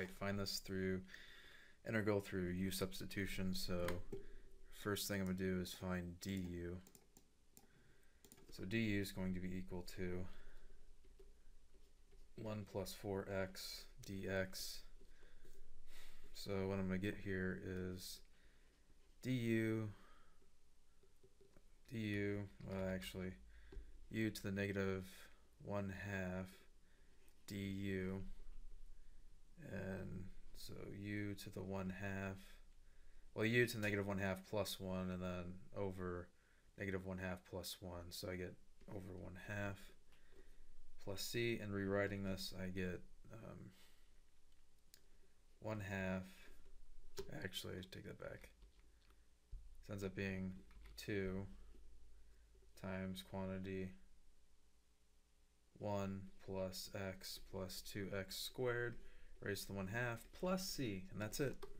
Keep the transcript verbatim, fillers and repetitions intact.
I find this through integral through u substitution. So first thing I'm going to do is find du. So du is going to be equal to one plus four x dx. So what I'm going to get here is du, du, well actually, u to the negative one half du, and so u to the one half, well u to the negative one half plus one, and then over negative one half plus one, so I get over one half plus c, and rewriting this I get um, one half, actually take that back, this ends up being two times quantity one plus x plus two x squared raised to the one half plus c, and that's it.